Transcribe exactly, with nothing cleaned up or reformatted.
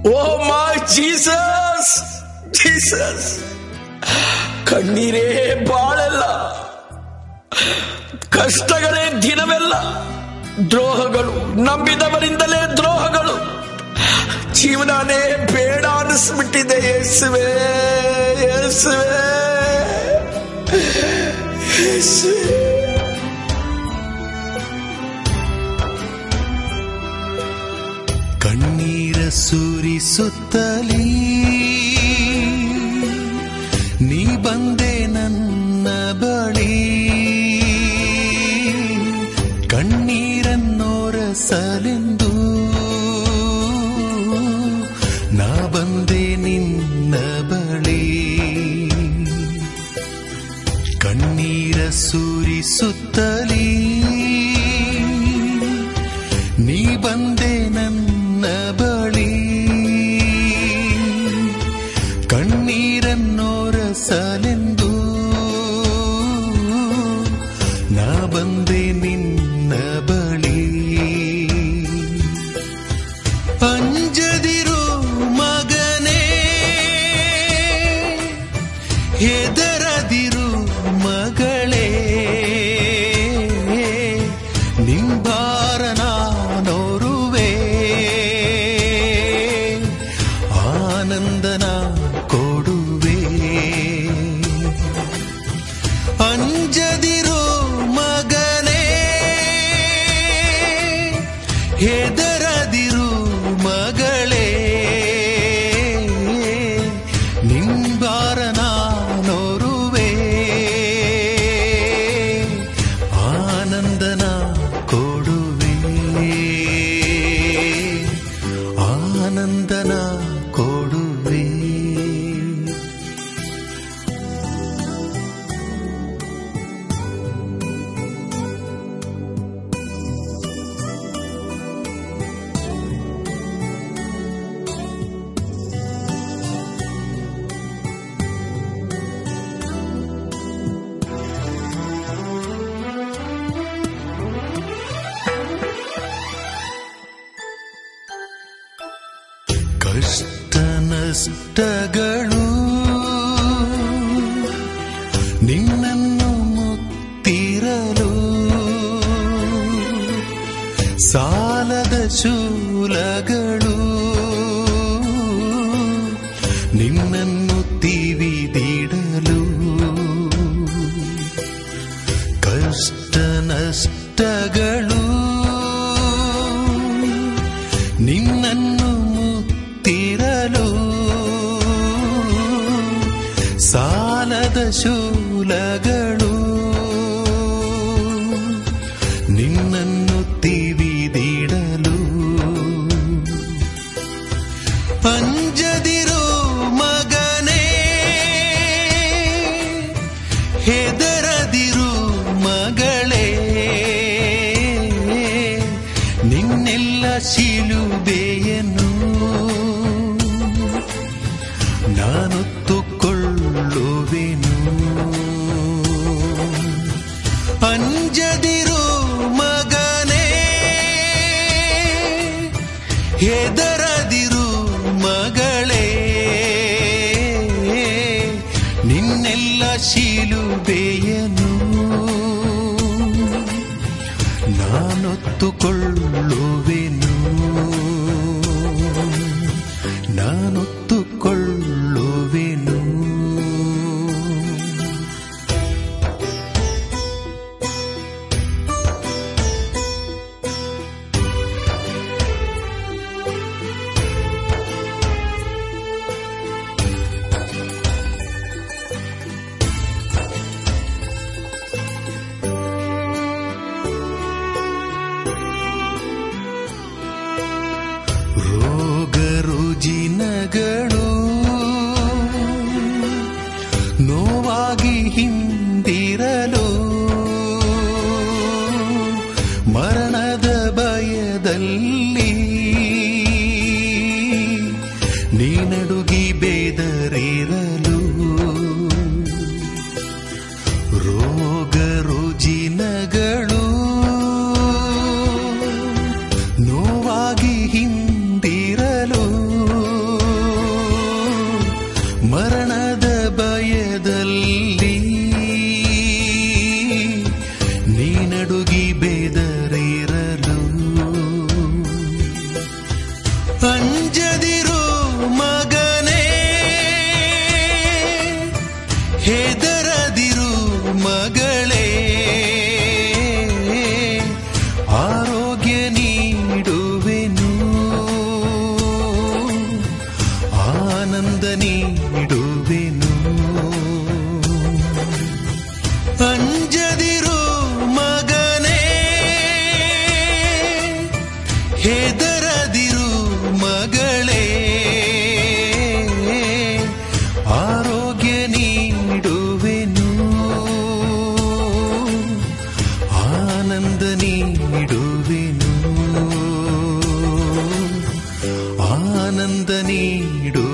ಓ ಮೈ Jesus, Jesus. ಕಣ್ಣೀರೇ ಬಾಳೆಲ್ಲ, ಕಷ್ಟಗಳೇ ದಿನವೆಲ್ಲ, ದ್ರೋಹಗಳು, ನಂಬಿದವರಿಂದಲೇ ದ್ರೋಹಗಳು, ಜೀವನನೇ ಬೇಡ ಅನಿಸ್ಬಿಟ್ಟಿದೆ. ಯೇಸುವೇ, ಯೇಸುವೇ, ಯೇಸುವೇ. ಕಣ್ಣೀರ ಸುರಿಸುತ್ತಲೀ ನೀ ಬಂದೆ ನನ್ನ ಬಳಿ, ಕಣ್ಣೀರನ್ನೋರಸಲೆಂದು ನಾ ಬಂದೆ ನಿನ್ನ ಬಳಿ. ಕಣ್ಣೀರ ಸುರಿಸುತ್ತಲೀ ನೀ ಬಂದೆ ನನ್ನ ಬಳಿ, ಕಣ್ಣೀರನ್ನೋರಸಲೆಂದು ನಾ ಬಂದೆ ನಿನ್ನ ಬಳಿ. ಅಂಜದಿರು ಮಗನೇ, ಹೆದರದಿರು ಮಗಳೇ, ನಿಂಬಾರ ನಾನೋರುವೆ, ಆನಂದನ ಕೊಡುವೆ. ಅಂಜದಿರು ಮಗನೇ, ಹೆದರದಿರು ಮಗಳೇ, ನಿಂಬಾರ ನಾನೋರುವೆ, ಆನಂದನ ಕೊಡುವೆ, ಆನಂದನ ಕೊಡುವೆ. ಕಷ್ಟ ನಷ್ಟಗಳು ನಿನ್ನನ್ನು ಮುತ್ತಿರಲು, ಸಾಲದ ಶೂಲಗಳು ನಿನ್ನನ್ನು ತಿವಿದಿಡಲು. ಕಷ್ಟ ನಷ್ಟಗಳು ನಿನ್ನನ್ನು ಮುತ್ತಿರಲು, ಸಾಲದ ಶೂಲಗಳು ನಿನ್ನನ್ನು ತಿವಿದಿಡಲು. ಅಂಜದಿರು ಮಗನೇ, ಹೆದರದಿರು ಮಗಳೇ, ನಿನ್ನೆಲ್ಲ ಶಿಲುಬೆಯನ್ನು ನಾನೊತ್ತುಕೊಳ್ಳುವೆನು. ಅಂಜದಿರು ಮಗನೇ, ಹೆದರದಿರು ಮಗಳೇ, ನಿನ್ನೆಲ್ಲ ಶಿಲುಬೆಯನ್ನು ನಾನೊತ್ತುಕೊಳ್ಳುವೆನು, ನಾನೊತ್ತುಕೊಳ್ಳುವೆನು. ರೋಗ ರುಜಿನಗಳು ನೋವಾಗಿ ಹಿಂದಿರಲು, ಮರಣದ ಭಯದಲ್ಲಿ ನೀನಡುಗಿ ಬೇದರಿರಲು. ರೋಗ ರುಜಿನಗಳು ನೋವಾಗಿ ಹಿಂದಿರಲು, ಅಂಜದಿರು ಮಗನೇ, ಹೆದರದಿರು ಮಗಳೇ, ಆರೋಗ್ಯ ನೀಡುವೆನು, ಆನಂದ ನೀಡುವೆನು. ಅಂಜದಿರು ಮಗನೇ, ಹೆದರದಿರು ಮಗಳೇ, ಆರೋಗ್ಯ ನೀಡುವೆನು, ಆನಂದ ನೀಡುವೆನು, ಆನಂದ ನೀಡು